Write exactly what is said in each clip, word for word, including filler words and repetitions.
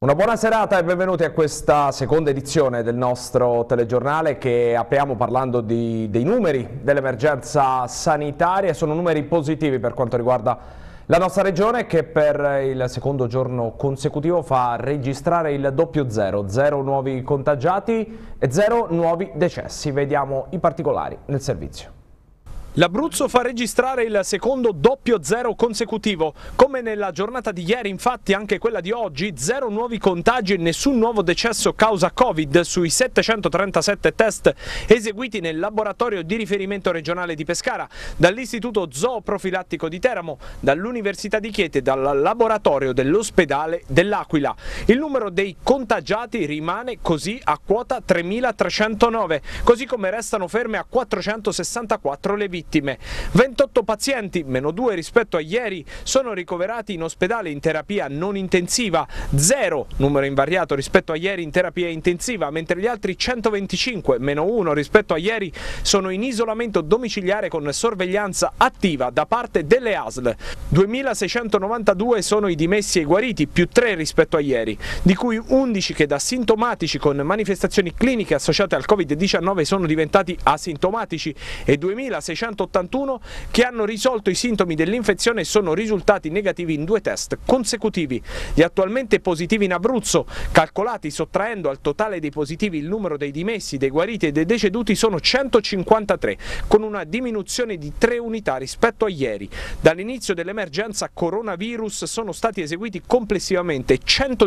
Una buona serata e benvenuti a questa seconda edizione del nostro telegiornale che apriamo parlando di, dei numeri dell'emergenza sanitaria. Sono numeri positivi per quanto riguarda la nostra regione che per il secondo giorno consecutivo fa registrare il doppio zero, zero nuovi contagiati e zero nuovi decessi. Vediamo i particolari nel servizio. L'Abruzzo fa registrare il secondo doppio zero consecutivo. Come nella giornata di ieri, infatti, anche quella di oggi, zero nuovi contagi e nessun nuovo decesso causa Covid sui settecentotrentasette test eseguiti nel laboratorio di riferimento regionale di Pescara, dall'Istituto Zooprofilattico di Teramo, dall'Università di Chieti e dal laboratorio dell'ospedale dell'Aquila. Il numero dei contagiati rimane così a quota tremilatrecentonove, così come restano ferme a quattrocentosessantaquattro le vittime. ventotto pazienti, meno due rispetto a ieri, sono ricoverati in ospedale in terapia non intensiva, zero, numero invariato rispetto a ieri in terapia intensiva, mentre gli altri centoventicinque, meno uno rispetto a ieri, sono in isolamento domiciliare con sorveglianza attiva da parte delle A S L. duemilaseicentonovantadue sono i dimessi e i guariti, più tre rispetto a ieri, di cui undici che da sintomatici con manifestazioni cliniche associate al Covid diciannove sono diventati asintomatici e duemilaseicentottantuno che hanno risolto i sintomi dell'infezione e sono risultati negativi in due test consecutivi. Gli attualmente positivi in Abruzzo, calcolati sottraendo al totale dei positivi il numero dei dimessi, dei guariti e dei deceduti, sono centocinquantatré, con una diminuzione di tre unità rispetto a ieri. Dall'inizio dell'emergenza coronavirus sono stati eseguiti complessivamente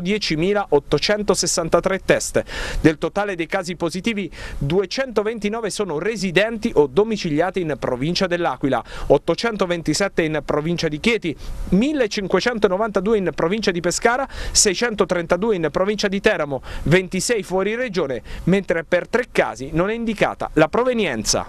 centodiecimilaottocentosessantatré test. Del totale dei casi positivi, duecentoventinove sono residenti o domiciliati in provincia dell'Aquila, ottocentoventisette in provincia di Chieti, millecinquecentonovantadue in provincia di Pescara, seicentotrentadue in provincia di Teramo, ventisei fuori regione, mentre per tre casi non è indicata la provenienza.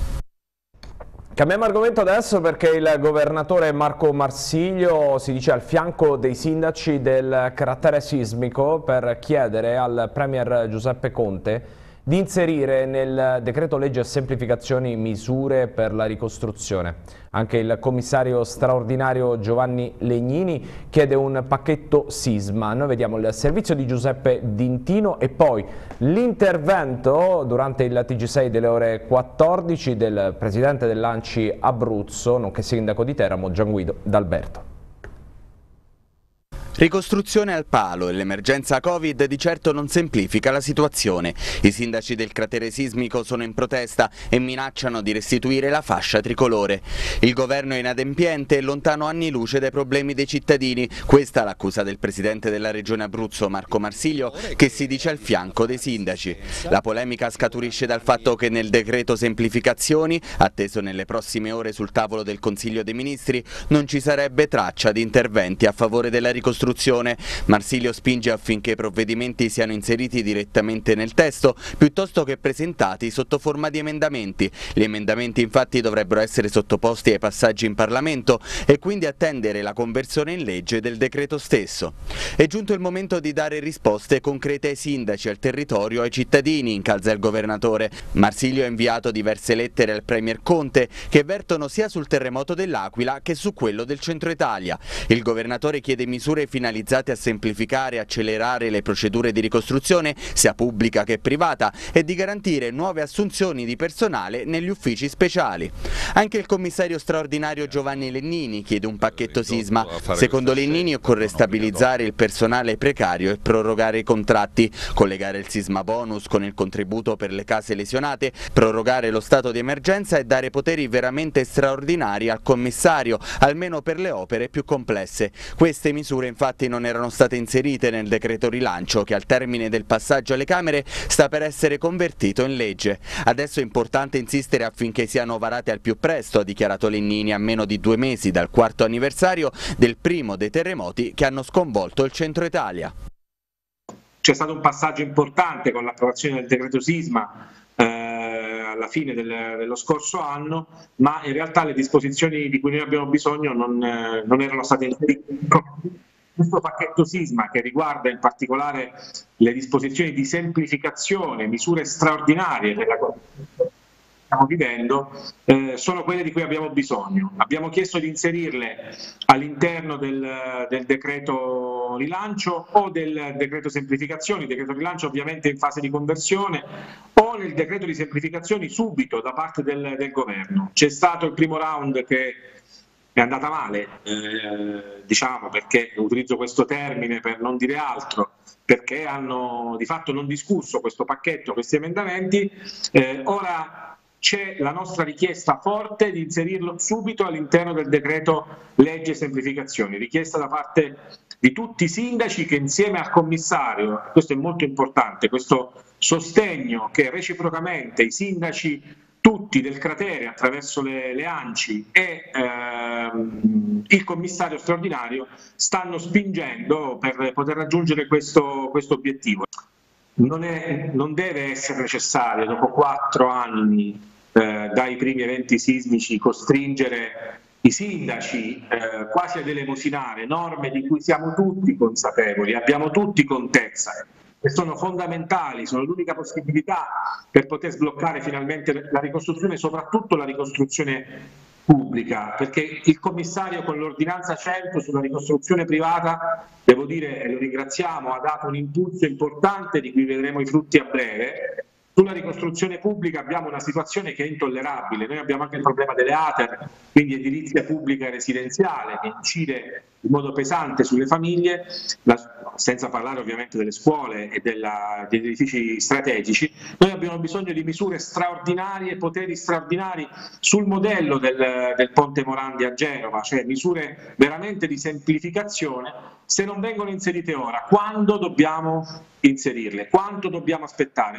Cambiamo argomento adesso perché il governatore Marco Marsilio si dice al fianco dei sindaci del carattere sismico per chiedere al premier Giuseppe Conte di inserire nel decreto legge semplificazioni misure per la ricostruzione. Anche il commissario straordinario Giovanni Legnini chiede un pacchetto sisma. Noi vediamo il servizio di Giuseppe D'Intino e poi l'intervento durante il T G sei delle ore quattordici del presidente dell'Anci Abruzzo, nonché sindaco di Teramo, Gianguido D'Alberto. Ricostruzione al palo e l'emergenza Covid di certo non semplifica la situazione. I sindaci del cratere sismico sono in protesta e minacciano di restituire la fascia tricolore. Il governo è inadempiente e lontano anni luce dai problemi dei cittadini. Questa è l'accusa del presidente della regione Abruzzo, Marco Marsilio, che si dice al fianco dei sindaci. La polemica scaturisce dal fatto che nel decreto semplificazioni, atteso nelle prossime ore sul tavolo del Consiglio dei Ministri, non ci sarebbe traccia di interventi a favore della ricostruzione. Marsilio spinge affinché i provvedimenti siano inseriti direttamente nel testo piuttosto che presentati sotto forma di emendamenti. Gli emendamenti infatti dovrebbero essere sottoposti ai passaggi in Parlamento e quindi attendere la conversione in legge del decreto stesso. È giunto il momento di dare risposte concrete ai sindaci, al territorio, ai cittadini, incalza il governatore. Marsilio ha inviato diverse lettere al premier Conte che vertono sia sul terremoto dell'Aquila che su quello del centro Italia. Il governatore chiede misure finalizzate a semplificare e accelerare le procedure di ricostruzione, sia pubblica che privata, e di garantire nuove assunzioni di personale negli uffici speciali. Anche il commissario straordinario Giovanni Legnini chiede un pacchetto sisma. Secondo Legnini occorre stabilizzare il personale precario e prorogare i contratti, collegare il sisma bonus con il contributo per le case lesionate, prorogare lo stato di emergenza e dare poteri veramente straordinari al commissario, almeno per le opere più complesse. Queste misure infatti non erano state inserite nel decreto rilancio che al termine del passaggio alle Camere sta per essere convertito in legge. Adesso è importante insistere affinché siano varate al più presto, ha dichiarato Legnini a meno di due mesi dal quarto anniversario del primo dei terremoti che hanno sconvolto il centro Italia. C'è stato un passaggio importante con l'approvazione del decreto sisma eh, alla fine del, dello scorso anno, ma in realtà le disposizioni di cui noi abbiamo bisogno non, eh, non erano state inserite. Questo pacchetto sisma, che riguarda in particolare le disposizioni di semplificazione, misure straordinarie per la che stiamo vivendo, eh, sono quelle di cui abbiamo bisogno. Abbiamo chiesto di inserirle all'interno del, del decreto decreto rilancio o del decreto semplificazioni, il decreto rilancio ovviamente in fase di conversione, o nel decreto di semplificazioni subito da parte del, del governo. C'è stato il primo round che è andata male, eh, diciamo, perché utilizzo questo termine per non dire altro, perché hanno di fatto non discusso questo pacchetto, questi emendamenti. Eh, ora c'è la nostra richiesta forte di inserirlo subito all'interno del decreto legge semplificazioni, richiesta da parte di tutti i sindaci che insieme al commissario, questo è molto importante, questo sostegno che reciprocamente i sindaci tutti del cratere attraverso le, le A N C I e ehm, il commissario straordinario stanno spingendo per poter raggiungere questo, questo obiettivo. Non, è, non deve essere necessario dopo quattro anni eh, dai primi eventi sismici costringere i sindaci eh, quasi ad elemosinare norme di cui siamo tutti consapevoli, abbiamo tutti contezza, che sono fondamentali, sono l'unica possibilità per poter sbloccare finalmente la ricostruzione, soprattutto la ricostruzione pubblica, perché il commissario con l'ordinanza cento sulla ricostruzione privata, devo dire, e lo ringraziamo, ha dato un impulso importante di cui vedremo i frutti a breve. Sulla ricostruzione pubblica abbiamo una situazione che è intollerabile, noi abbiamo anche il problema delle A T E R, quindi edilizia pubblica e residenziale, che incide in modo pesante sulle famiglie, la, senza parlare ovviamente delle scuole e della, degli edifici strategici. Noi abbiamo bisogno di misure straordinarie, poteri straordinari sul modello del, del Ponte Morandi a Genova, cioè misure veramente di semplificazione. Se non vengono inserite ora, quando dobbiamo inserirle? Quanto dobbiamo aspettare?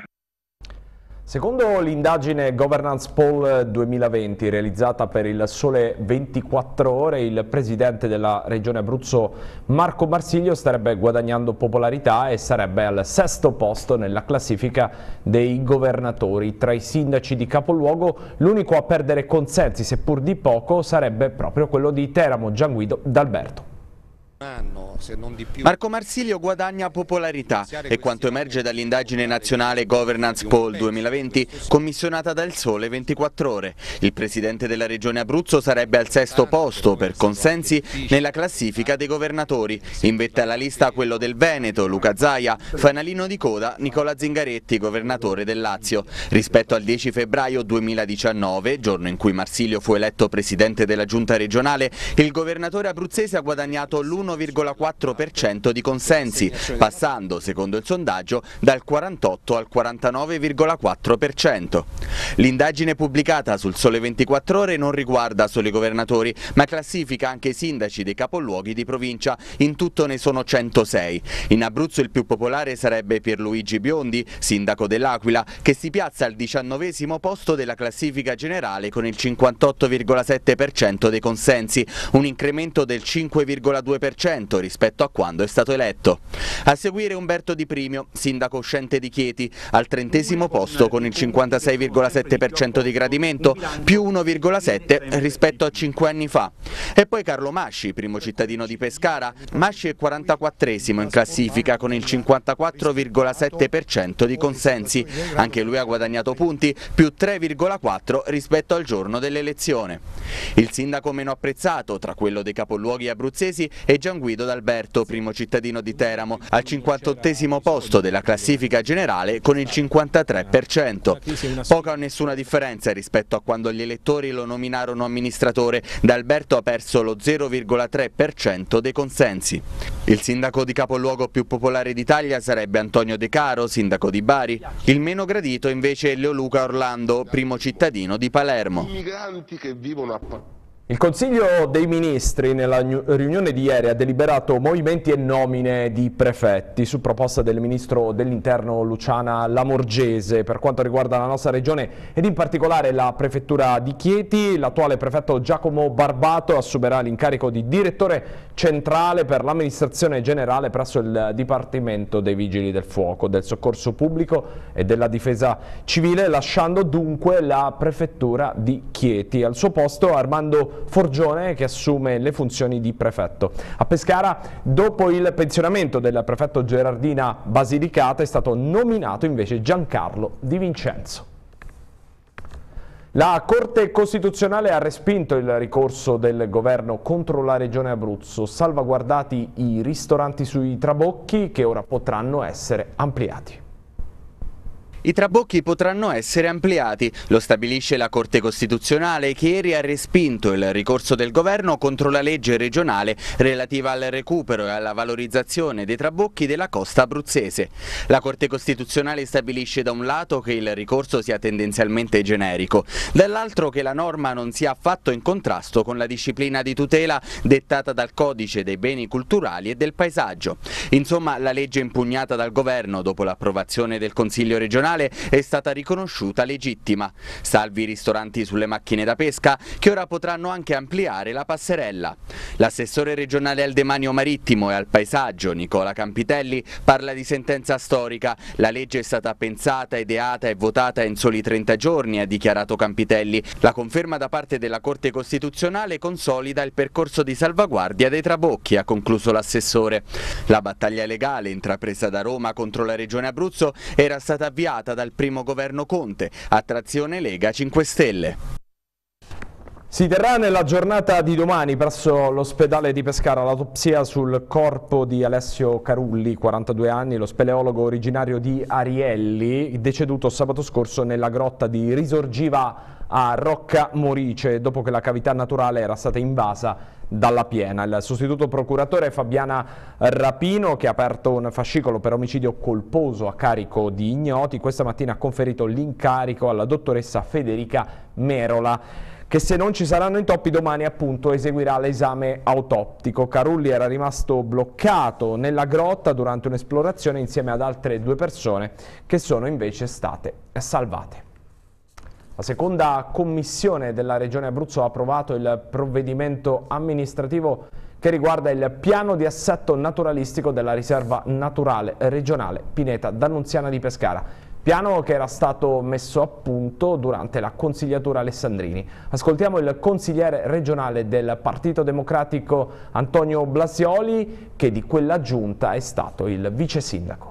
Secondo l'indagine Governance Poll duemilaventi realizzata per il Sole ventiquattro Ore, il presidente della Regione Abruzzo Marco Marsiglio starebbe guadagnando popolarità e sarebbe al sesto posto nella classifica dei governatori. Tra i sindaci di capoluogo l'unico a perdere consensi, seppur di poco, sarebbe proprio quello di Teramo, Gianguido D'Alberto. Se non di più. Marco Marsiglio guadagna popolarità, è quanto emerge dall'indagine nazionale Governance Poll duemilaventi commissionata dal Sole ventiquattro Ore. Il presidente della regione Abruzzo sarebbe al sesto posto per consensi nella classifica dei governatori. In vetta alla lista quello del Veneto, Luca Zaia, fanalino di coda Nicola Zingaretti, governatore del Lazio. Rispetto al dieci febbraio duemiladiciannove, giorno in cui Marsiglio fu eletto presidente della giunta regionale, il governatore abruzzese ha guadagnato l'uno virgola quattro per cento di consensi, passando, secondo il sondaggio, dal quarantotto al quarantanove virgola quattro per cento. L'indagine pubblicata sul Sole ventiquattro Ore non riguarda solo i governatori, ma classifica anche i sindaci dei capoluoghi di provincia. In tutto ne sono centosei. In Abruzzo il più popolare sarebbe Pierluigi Biondi, sindaco dell'Aquila, che si piazza al diciannovesimo posto della classifica generale con il cinquantotto virgola sette per cento dei consensi, un incremento del cinque virgola due per cento rispetto a quando è stato eletto. A seguire Umberto Di Primio, sindaco uscente di Chieti, al trentesimo posto con il cinquantasei virgola sette per cento di gradimento, più uno virgola sette rispetto a cinque anni fa. E poi Carlo Masci, primo cittadino di Pescara. Masci è quarantaquattresimo in classifica con il cinquantaquattro virgola sette per cento di consensi. Anche lui ha guadagnato punti, più tre virgola quattro rispetto al giorno dell'elezione. Il sindaco meno apprezzato tra quello dei capoluoghi abruzzesi è Gianguido D'Alberto, primo cittadino di Teramo, al cinquantottesimo posto della classifica generale con il cinquantatré per cento. Poca o nessuna differenza rispetto a quando gli elettori lo nominarono amministratore. D'Alberto ha perso lo zero virgola tre per cento dei consensi. Il sindaco di capoluogo più popolare d'Italia sarebbe Antonio De Caro, sindaco di Bari. Il meno gradito invece è Leoluca Orlando, primo cittadino di Palermo. I migranti che vivono a Il Consiglio dei Ministri nella riunione di ieri ha deliberato movimenti e nomine di prefetti su proposta del Ministro dell'Interno Luciana Lamorgese. Per quanto riguarda la nostra regione ed in particolare la prefettura di Chieti, l'attuale prefetto Giacomo Barbato assumerà l'incarico di direttore centrale per l'amministrazione generale presso il Dipartimento dei Vigili del Fuoco, del Soccorso Pubblico e della Difesa Civile, lasciando dunque la prefettura di Chieti. Al suo posto Armando Forgione, che assume le funzioni di prefetto. A Pescara, dopo il pensionamento del prefetto Gerardina Basilicata, è stato nominato invece Giancarlo Di Vincenzo. La Corte Costituzionale ha respinto il ricorso del governo contro la Regione Abruzzo, salvaguardati i ristoranti sui trabocchi che ora potranno essere ampliati. I trabocchi potranno essere ampliati, lo stabilisce la Corte Costituzionale che ieri ha respinto il ricorso del governo contro la legge regionale relativa al recupero e alla valorizzazione dei trabocchi della costa abruzzese. La Corte Costituzionale stabilisce da un lato che il ricorso sia tendenzialmente generico, dall'altro che la norma non sia affatto in contrasto con la disciplina di tutela dettata dal Codice dei beni culturali e del paesaggio. Insomma, la legge impugnata dal governo dopo l'approvazione del Consiglio regionale è stata riconosciuta legittima, salvi i ristoranti sulle macchine da pesca che ora potranno anche ampliare la passerella. L'assessore regionale al demanio marittimo e al paesaggio Nicola Campitelli parla di sentenza storica. La legge è stata pensata, ideata e votata in soli trenta giorni, ha dichiarato Campitelli. La conferma da parte della Corte Costituzionale consolida il percorso di salvaguardia dei trabocchi, ha concluso l'assessore. La battaglia legale intrapresa da Roma contro la Regione Abruzzo era stata avviata dal primo governo Conte, a trazione Lega cinque Stelle. Si terrà nella giornata di domani presso l'ospedale di Pescara l'autopsia sul corpo di Alessio Carulli, quarantadue anni, lo speleologo originario di Arielli, deceduto sabato scorso nella grotta di Risorgiva a Rocca Morice, dopo che la cavità naturale era stata invasa dalla piena. Il sostituto procuratore Fabiana Rapino, che ha aperto un fascicolo per omicidio colposo a carico di ignoti, questa mattina ha conferito l'incarico alla dottoressa Federica Merola, che se non ci saranno intoppi domani appunto eseguirà l'esame autoptico. Carulli era rimasto bloccato nella grotta durante un'esplorazione insieme ad altre due persone che sono invece state salvate. La seconda commissione della Regione Abruzzo ha approvato il provvedimento amministrativo che riguarda il piano di assetto naturalistico della riserva naturale regionale Pineta Dannunziana di Pescara. Piano che era stato messo a punto durante la consigliatura Alessandrini. Ascoltiamo il consigliere regionale del Partito Democratico Antonio Blasioli, che di quella giunta è stato il vice sindaco.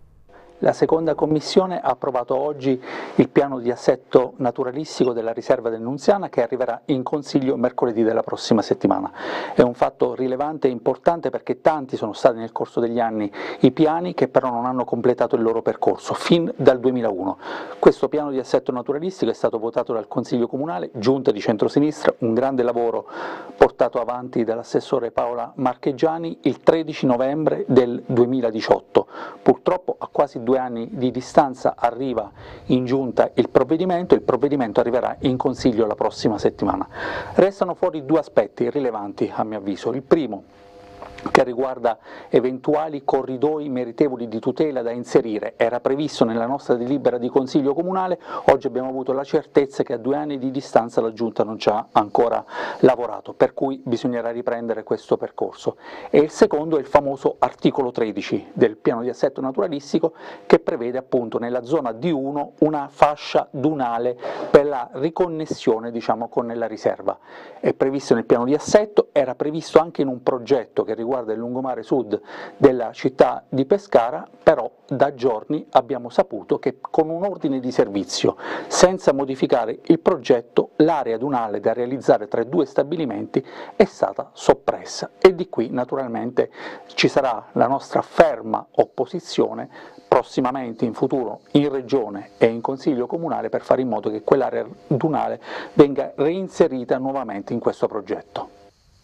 La seconda commissione ha approvato oggi il piano di assetto naturalistico della riserva dannunziana che arriverà in consiglio mercoledì della prossima settimana. È un fatto rilevante e importante perché tanti sono stati nel corso degli anni i piani che però non hanno completato il loro percorso fin dal duemilauno. Questo piano di assetto naturalistico è stato votato dal Consiglio Comunale, giunta di centrosinistra, un grande lavoro portato avanti dall'assessore Paola Marcheggiani il tredici novembre del duemiladiciotto. Purtroppo a quasi due anni di distanza arriva in giunta il provvedimento, il provvedimento arriverà in consiglio la prossima settimana. Restano fuori due aspetti rilevanti a mio avviso. Il primo, che riguarda eventuali corridoi meritevoli di tutela da inserire, era previsto nella nostra delibera di Consiglio Comunale, oggi abbiamo avuto la certezza che a due anni di distanza la Giunta non ci ha ancora lavorato, per cui bisognerà riprendere questo percorso. E il secondo è il famoso articolo tredici del piano di assetto naturalistico che prevede appunto nella zona D uno una fascia dunale per la riconnessione diciamo con la riserva. È previsto nel piano di assetto, era previsto anche in un progetto che riguarda il lungomare sud della città di Pescara, però da giorni abbiamo saputo che con un ordine di servizio, senza modificare il progetto, l'area dunale da realizzare tra i due stabilimenti è stata soppressa e di qui naturalmente ci sarà la nostra ferma opposizione prossimamente in futuro in Regione e in Consiglio Comunale per fare in modo che quell'area dunale venga reinserita nuovamente in questo progetto.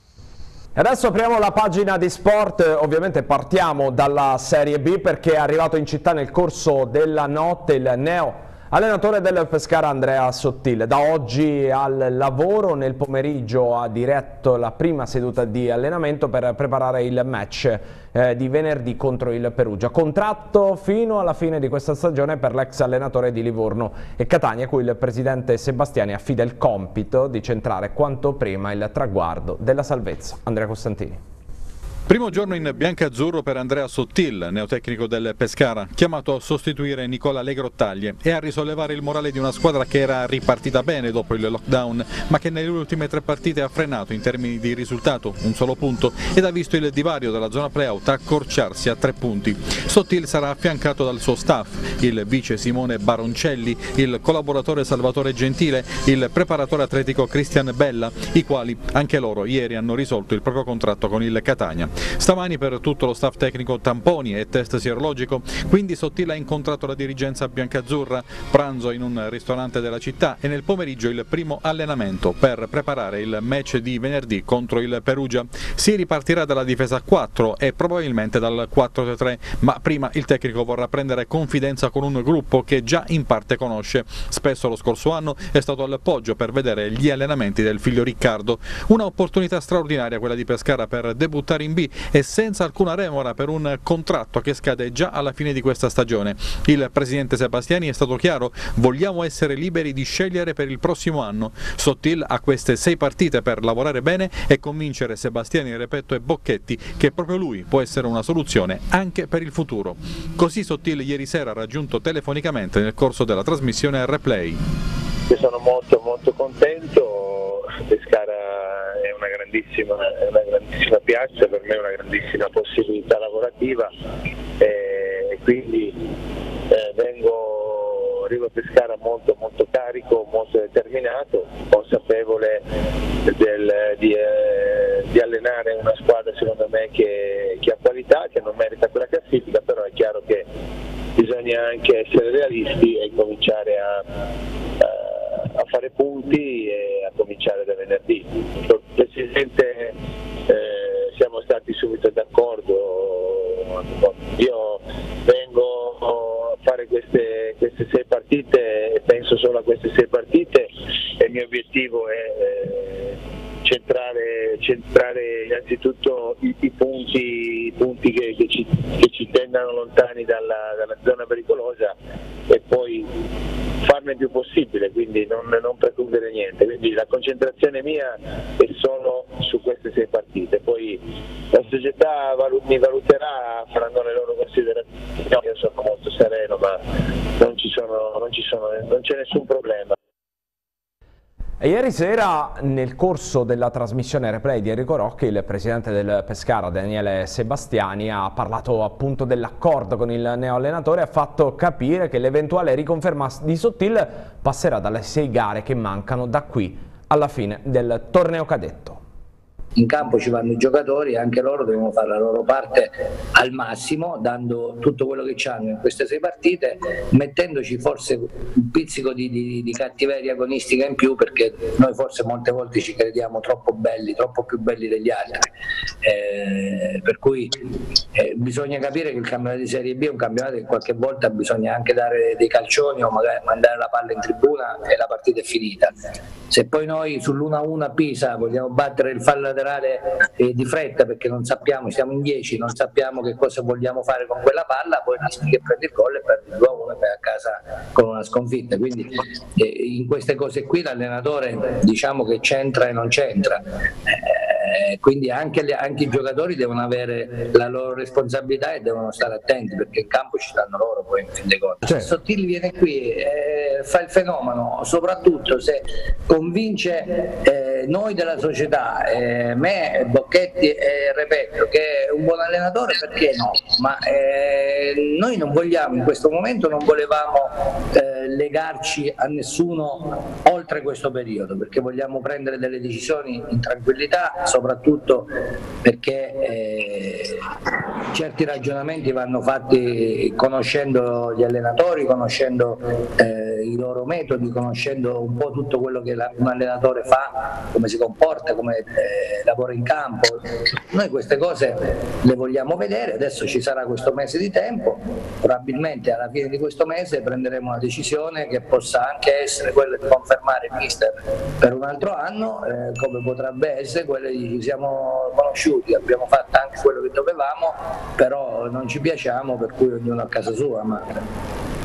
Adesso apriamo la pagina di sport, ovviamente partiamo dalla Serie B perché è arrivato in città nel corso della notte il neo allenatore del Pescara Andrea Sottile. Da oggi al lavoro, nel pomeriggio ha diretto la prima seduta di allenamento per preparare il match eh, di venerdì contro il Perugia. Contratto fino alla fine di questa stagione per l'ex allenatore di Livorno e Catania, cui il presidente Sebastiani affida il compito di centrare quanto prima il traguardo della salvezza. Andrea Costantini. Primo giorno in biancazzurro per Andrea Sottil, neotecnico del Pescara, chiamato a sostituire Nicola Legrottaglie e a risollevare il morale di una squadra che era ripartita bene dopo il lockdown, ma che nelle ultime tre partite ha frenato in termini di risultato, un solo punto, ed ha visto il divario della zona playout accorciarsi a tre punti. Sottil sarà affiancato dal suo staff, il vice Simone Baroncelli, il collaboratore Salvatore Gentile, il preparatore atletico Cristian Bella, i quali anche loro ieri hanno risolto il proprio contratto con il Catania. Stamani per tutto lo staff tecnico tamponi e test sierologico, quindi Sottil ha incontrato la dirigenza biancazzurra, pranzo in un ristorante della città e nel pomeriggio il primo allenamento per preparare il match di venerdì contro il Perugia. Si ripartirà dalla difesa a quattro e probabilmente dal quattro tre tre, ma prima il tecnico vorrà prendere confidenza con un gruppo che già in parte conosce. Spesso lo scorso anno è stato al Poggio per vedere gli allenamenti del figlio Riccardo. Una opportunità straordinaria quella di Pescara per debuttare in B e senza alcuna remora per un contratto che scade già alla fine di questa stagione. Il presidente Sebastiani è stato chiaro: vogliamo essere liberi di scegliere per il prossimo anno. Sottil ha queste sei partite per lavorare bene e convincere Sebastiani, Repetto e Bocchetti che proprio lui può essere una soluzione anche per il futuro. Così Sottil ieri sera ha raggiunto telefonicamente nel corso della trasmissione Replay. Io sono molto molto contento, Pescara è una grandissima, è una grandissima piazza, per me è una grandissima possibilità lavorativa e quindi eh, vengo, arrivo a Pescara molto molto carico, molto determinato, consapevole del, di, eh, di allenare una squadra secondo me che, che ha qualità, che non merita quella classifica, però è chiaro che bisogna anche essere realisti e cominciare a, a a fare punti e a cominciare da venerdì. Il Presidente eh, siamo stati subito d'accordo, io vengo a fare queste, queste sei partite e penso solo a queste sei partite e il mio obiettivo è eh, centrare, centrare innanzitutto i, i punti, i punti che, che, ci, che ci tengano lontani dalla, dalla zona pericolosa e poi farne il più possibile, quindi non, non precludere niente. Quindi la concentrazione mia è solo su queste sei partite, poi la società valut- mi valuterà, faranno le loro considerazioni, io sono molto sereno, ma non, ci sono, non, ci sono, non c'è nessun problema. E ieri sera, nel corso della trasmissione Replay di Enrico Rocchi, il presidente del Pescara, Daniele Sebastiani, ha parlato appunto dell'accordo con il neoallenatore e ha fatto capire che l'eventuale riconferma di Sottil passerà dalle sei gare che mancano da qui alla fine del torneo cadetto. In campo ci vanno i giocatori e anche loro devono fare la loro parte al massimo, dando tutto quello che hanno in queste sei partite, mettendoci forse un pizzico di, di, di cattiveria agonistica in più, perché noi forse molte volte ci crediamo troppo belli, troppo più belli degli altri, eh, per cui eh, bisogna capire che il campionato di Serie B è un campionato che qualche volta bisogna anche dare dei calcioni o magari mandare la palla in tribuna e la partita è finita. Se poi noi sull'uno a uno a Pisa vogliamo battere il fallo laterale eh, di fretta perché non sappiamo, siamo in dieci, non sappiamo che cosa vogliamo fare con quella palla, poi rischi che prendi il gol e perdi il due a uno e vai a casa con una sconfitta. Quindi eh, in queste cose qui l'allenatore diciamo che c'entra e non c'entra. Eh, quindi anche, le, anche i giocatori devono avere la loro responsabilità e devono stare attenti, perché in campo ci stanno loro poi in fin dei conti. Certo. Sottil viene qui, eh, fa il fenomeno, soprattutto se convince eh, noi della società, eh, me, Bocchetti e Repetto, che è un buon allenatore, perché no? Ma eh, noi non vogliamo, in questo momento non volevamo eh, legarci a nessuno oltre questo periodo, perché vogliamo prendere delle decisioni in tranquillità, soprattutto perché eh, certi ragionamenti vanno fatti conoscendo gli allenatori, conoscendo eh, i loro metodi, conoscendo un po' tutto quello che la, un allenatore fa, come si comporta, come eh, lavora in campo. Noi queste cose le vogliamo vedere, adesso ci sarà questo mese di tempo, probabilmente alla fine di questo mese prenderemo una decisione che possa anche essere quella di confermare il mister per un altro anno, eh, come potrebbe essere quella di ci siamo conosciuti, abbiamo fatto anche quello che dovevamo, però non ci piacciamo, per cui ognuno a casa sua, ma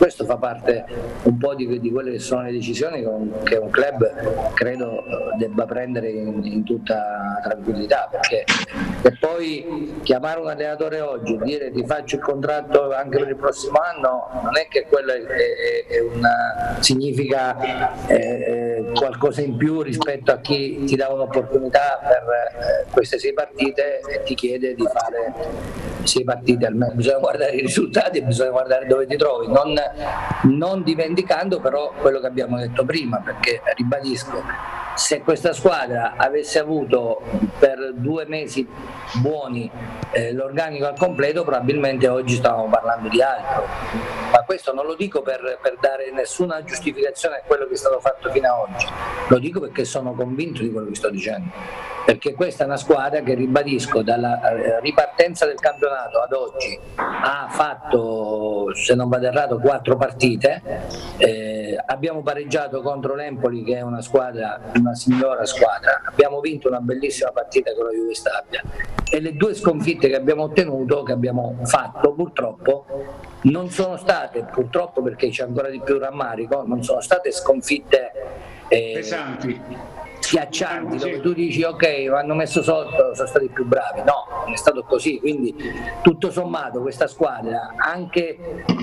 questo fa parte un po' di, di quelle che sono le decisioni che un club credo debba prendere in, in tutta tranquillità, perché e poi chiamare un allenatore oggi, dire ti faccio il contratto anche per il prossimo anno, non è che quello è, è, è una, significa eh, qualcosa in più rispetto a chi ti dà un'opportunità per eh, queste sei partite e ti chiede di fare sei partite almeno. Bisogna guardare i risultati e bisogna guardare dove ti trovi, non, non dimenticando però quello che abbiamo detto prima, perché ribadisco, se questa squadra avesse avuto per due mesi buoni eh, l'organico al completo, probabilmente oggi stavamo parlando di altro, ma questo non lo dico per, per dare nessuna giustificazione a quello che è stato fatto fino ad oggi, lo dico perché sono convinto di quello che sto dicendo, perché questa è una squadra che, ribadisco, dalla ripartenza del campionato ad oggi ha fatto, se non vado errato, quattro partite, eh, abbiamo pareggiato contro l'Empoli che è una squadra, una signora squadra, abbiamo vinto una bellissima partita con la Juve Stabia e le due sconfitte che abbiamo ottenuto, che abbiamo fatto purtroppo, non sono state, purtroppo perché c'è ancora di più rammarico, non sono state sconfitte eh, pesanti, schiaccianti, dove tu dici ok, mi hanno messo sotto, sono stati più bravi. No, non è stato così, quindi tutto sommato questa squadra, anche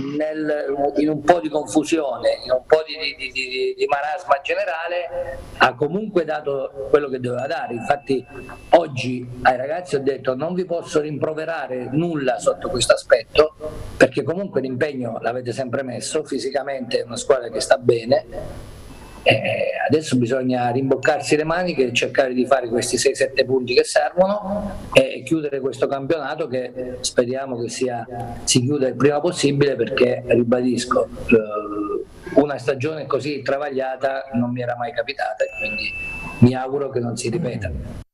nel, in un po' di confusione, in un po' di, di, di, di marasma generale, ha comunque dato quello che doveva dare. Infatti oggi ai ragazzi ho detto non vi posso rimproverare nulla sotto questo aspetto, perché comunque l'impegno l'avete sempre messo, fisicamente è una squadra che sta bene. Eh, adesso bisogna rimboccarsi le maniche e cercare di fare questi sei sette punti che servono e chiudere questo campionato, che speriamo che sia, si chiuda il prima possibile, perché ribadisco, una stagione così travagliata non mi era mai capitata e quindi mi auguro che non si ripeta.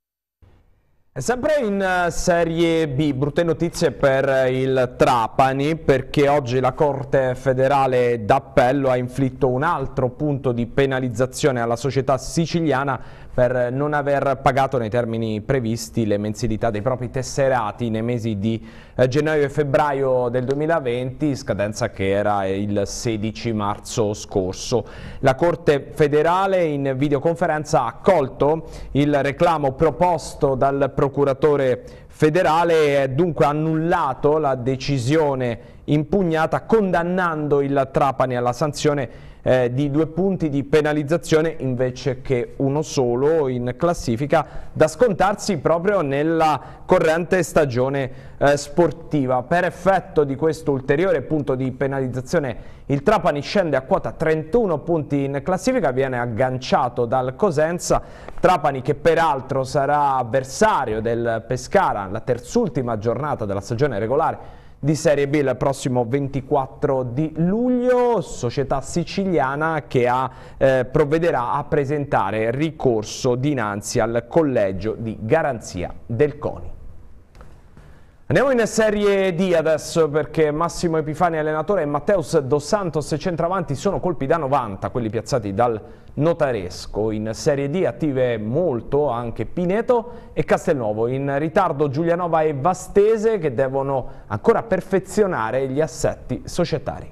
Sempre in Serie B, brutte notizie per il Trapani, perché oggi la Corte Federale d'Appello ha inflitto un altro punto di penalizzazione alla società siciliana per non aver pagato nei termini previsti le mensilità dei propri tesserati nei mesi di eh, gennaio e febbraio del duemilaventi, scadenza che era il sedici marzo scorso. La Corte Federale in videoconferenza ha accolto il reclamo proposto dal procuratore federale e dunque ha annullato la decisione impugnata, condannando il Trapani alla sanzione Eh, di due punti di penalizzazione invece che uno solo in classifica, da scontarsi proprio nella corrente stagione eh, sportiva. Per effetto di questo ulteriore punto di penalizzazione il Trapani scende a quota trentuno punti in classifica, viene agganciato dal Cosenza. Trapani che peraltro sarà avversario del Pescara la terzultima giornata della stagione regolare di Serie B il prossimo ventiquattro di luglio, società siciliana che ha, eh, provvederà a presentare ricorso dinanzi al collegio di garanzia del CONI. Andiamo in Serie D adesso, perché Massimo Epifani allenatore e Matteus Dos Santos centravanti sono colpi da novanta, quelli piazzati dal Notaresco. In Serie D attive molto anche Pineto e Castelnuovo, in ritardo Giulianova e Vastese che devono ancora perfezionare gli assetti societari.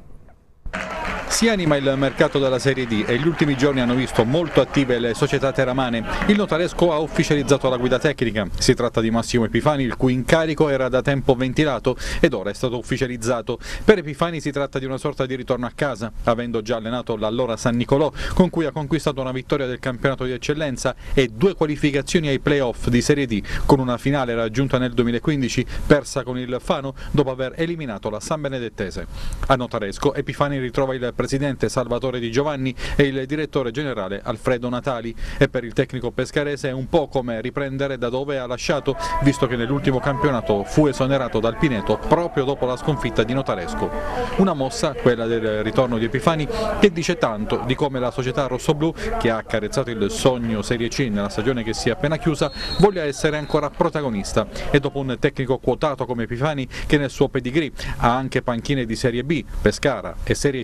Si anima il mercato della Serie D e gli ultimi giorni hanno visto molto attive le società teramane. Il Notaresco ha ufficializzato la guida tecnica. Si tratta di Massimo Epifani, il cui incarico era da tempo ventilato ed ora è stato ufficializzato. Per Epifani si tratta di una sorta di ritorno a casa, avendo già allenato l'allora San Nicolò, con cui ha conquistato una vittoria del campionato di eccellenza e due qualificazioni ai playoff di Serie D, con una finale raggiunta nel duemilaquindici, persa con il Fano dopo aver eliminato la San Benedettese. A Notaresco Epifani ritrova il presidente Salvatore Di Giovanni e il direttore generale Alfredo Natali, e per il tecnico pescarese è un po' come riprendere da dove ha lasciato, visto che nell'ultimo campionato fu esonerato dal Pineto proprio dopo la sconfitta di Notaresco. Una mossa, quella del ritorno di Epifani, che dice tanto di come la società rossoblù, che ha accarezzato il sogno Serie C nella stagione che si è appena chiusa, voglia essere ancora protagonista, e dopo un tecnico quotato come Epifani, che nel suo pedigree ha anche panchine di Serie B, Pescara, e Serie C,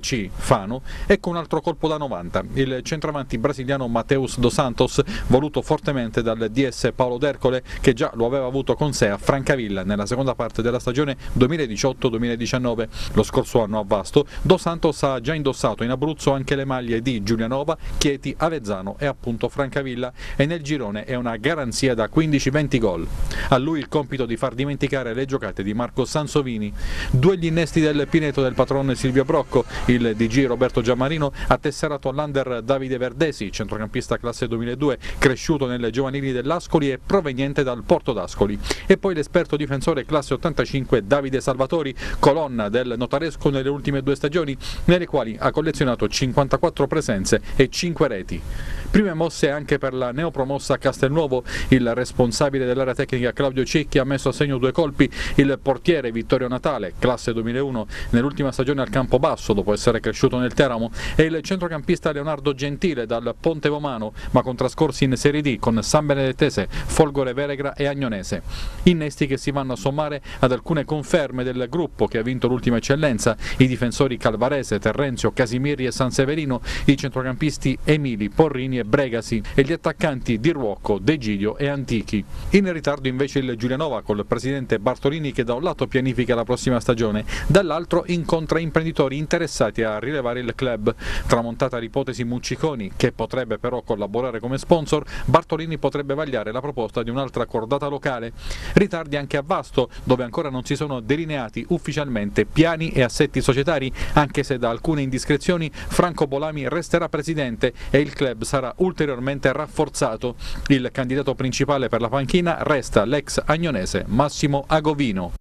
Fano, ecco un altro colpo da novanta. Il centravanti brasiliano Mateus dos Santos, voluto fortemente dal D S Paulo d'Ercole, che già lo aveva avuto con sé a Francavilla nella seconda parte della stagione duemiladiciotto duemiladiciannove. Lo scorso anno a Vasto, Dos Santos ha già indossato in Abruzzo anche le maglie di Giulianova, Chieti, Avezzano e appunto Francavilla, e nel girone è una garanzia da quindici venti gol. A lui il compito di far dimenticare le giocate di Marco Sansovini. Due gli innesti del Pineto del patrone Silvio Brocco, il D G Roberto Giammarino ha tesserato all'under Davide Verdesi, centrocampista classe duemiladue, cresciuto nelle giovanili dell'Ascoli e proveniente dal Porto d'Ascoli, e poi l'esperto difensore classe ottantacinque Davide Salvatori, colonna del Notaresco nelle ultime due stagioni, nelle quali ha collezionato cinquantaquattro presenze e cinque reti. Prime mosse anche per la neopromossa Castelnuovo. Il responsabile dell'area tecnica Claudio Cecchi ha messo a segno due colpi, il portiere Vittorio Natale, classe duemilauno, nell'ultima stagione al Campobasso dopo essere cresciuto nel Teramo, e il centrocampista Leonardo Gentile dal Ponte Vomano, ma con trascorsi in Serie D con San Benedettese, Folgore Veregra e Agnonese. Innesti che si vanno a sommare ad alcune conferme del gruppo che ha vinto l'ultima eccellenza: i difensori Calvarese, Terrenzio, Casimiri e Sanseverino, i centrocampisti Emili, Porrini e Bregasi, e gli attaccanti Di Ruocco, De Gidio e Antichi. In ritardo invece il Giulianova col presidente Bartolini, che da un lato pianifica la prossima stagione, dall'altro incontra imprenditori interessati a rilevare il club. Tramontata l'ipotesi Mucciconi, che potrebbe però collaborare come sponsor, Bartolini potrebbe vagliare la proposta di un'altra cordata locale. Ritardi anche a Vasto, dove ancora non si sono delineati ufficialmente piani e assetti societari, anche se da alcune indiscrezioni Franco Bolami resterà presidente e il club sarà ulteriormente rafforzato. Il candidato principale per la panchina resta l'ex agnonese Massimo Agovino.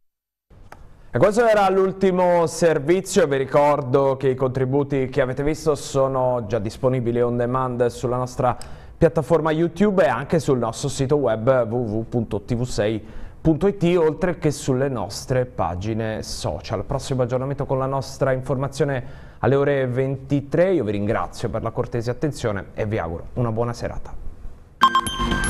E questo era l'ultimo servizio. Vi ricordo che i contributi che avete visto sono già disponibili on demand sulla nostra piattaforma YouTube e anche sul nostro sito web w w w punto t v sei punto i t, oltre che sulle nostre pagine social. Prossimo aggiornamento con la nostra informazione alle ore ventitré. Io vi ringrazio per la cortese attenzione e vi auguro una buona serata.